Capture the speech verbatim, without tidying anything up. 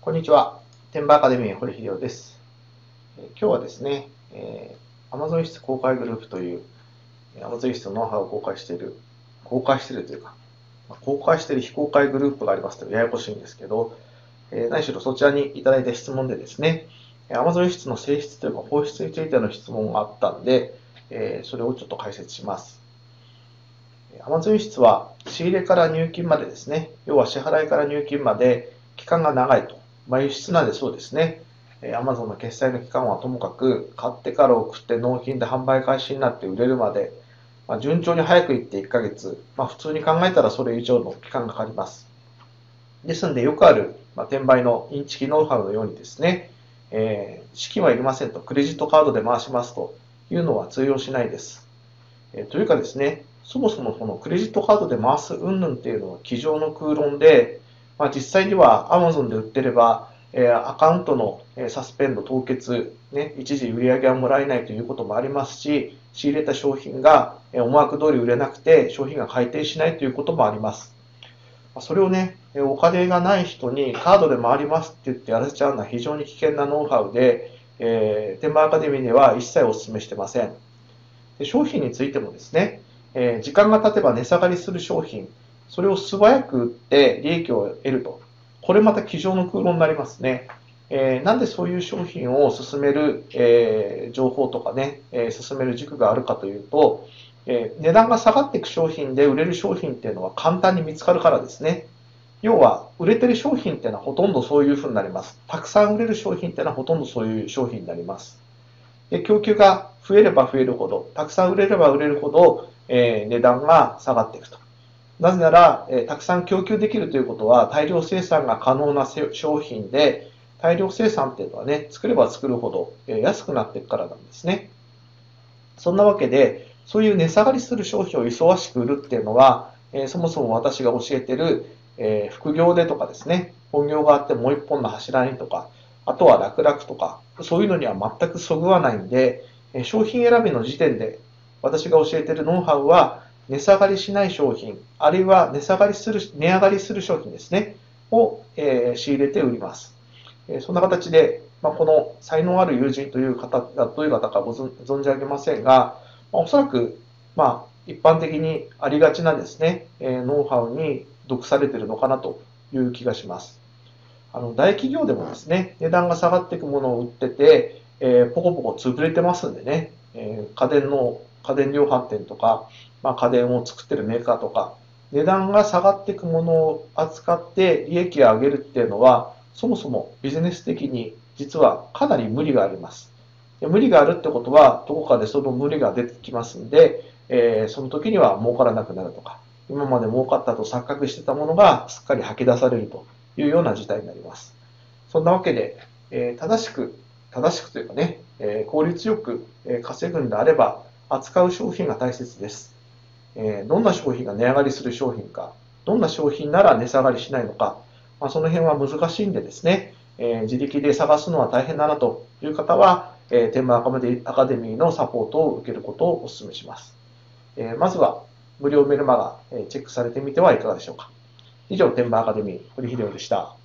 こんにちは。天馬アカデミー堀秀夫です。えー今日はですね、えー Amazon 室公開グループという Amazon 室のノウハウを公開している、公開しているというか、まあ公開している非公開グループがありますとややこしいんですけど、えー何しろそちらにいただいた質問でですね、Amazon 室の性質というか放出についての質問があったんで、えーそれをちょっと解説します。Amazon 室は仕入れから入金までですね、要は支払いから入金まで期間が長いと。まあ、輸出なんでそうですね。Amazon の決済の期間はともかく、買ってから送って納品で販売開始になって売れるまで、まあ、順調に早くいっていっかげつ、まあ、普通に考えたらそれ以上の期間がかかります。ですので、よくある、まあ、転売のインチキノウハウのようにですね、えー、資金はいりませんと、クレジットカードで回しますというのは通用しないです。えー、というかですね、そもそもそのクレジットカードで回す云々っていうのは机上の空論で、まあ、実際には Amazon で売ってれば、えー、アカウントのサスペンド凍結、ね、一時売り上げはもらえないということもありますし、仕入れた商品が思惑通り売れなくて商品が改定しないということもあります。それをね、お金がない人にカードで回りますって言ってやらせちゃうのは非常に危険なノウハウで、えー、天満アカデミーでは一切お勧めしてません。で商品についてもですね、えー、時間が経てば値下がりする商品、それを素早く売って利益を得ると。これまた机上の空論になりますね。えー、なんでそういう商品を進める、えー、情報とかね、えー、進める軸があるかというと、えー、値段が下がっていく商品で売れる商品っていうのは簡単に見つかるからですね。要は、売れてる商品っていうのはほとんどそういう風になります。たくさん売れる商品っていうのはほとんどそういう商品になります。で供給が増えれば増えるほど、たくさん売れれば売れるほど、えー、値段が下がっていくと。なぜなら、えー、たくさん供給できるということは大量生産が可能な商品で、大量生産っていうのはね、作れば作るほど、えー、安くなっていくからなんですね。そんなわけで、そういう値下がりする商品を忙しく売るっていうのは、えー、そもそも私が教えてる、えー、副業でとかですね、本業があってもう一本の柱にとか、あとは楽々とか、そういうのには全くそぐわないんで、商品選びの時点で私が教えているノウハウは、値下がりしない商品、あるいは値下がりする、値上がりする商品ですね、を、えー、仕入れて売ります。えー、そんな形で、まあ、この才能ある友人という方がどういう方かご存じ上げませんが、まあ、おそらく、まあ、一般的にありがちなですね、えー、ノウハウに毒されているのかなという気がします。あの大企業でもですね、値段が下がっていくものを売ってて、えー、ポコポコ潰れてますんでね、えー、家電の、家電量販店とか、まあ、家電を作ってるメーカーとか、値段が下がっていくものを扱って利益を上げるっていうのは、そもそもビジネス的に実はかなり無理があります。で無理があるってことは、どこかでその無理が出てきますんで、えー、その時には儲からなくなるとか、今まで儲かったと錯覚してたものがすっかり吐き出されるというような事態になります。そんなわけで、えー、正しく、正しくというかね、えー、効率よく稼ぐんであれば、扱う商品が大切です。えー、どんな商品が値上がりする商品か、どんな商品なら値下がりしないのか、まあ、その辺は難しいんでですね、えー、自力で探すのは大変だなという方は、えー、天満アカデミーのサポートを受けることをお勧めします。えー、まずは、無料メルマガ、えー、チェックされてみてはいかがでしょうか。以上、天満アカデミー、堀秀夫でした。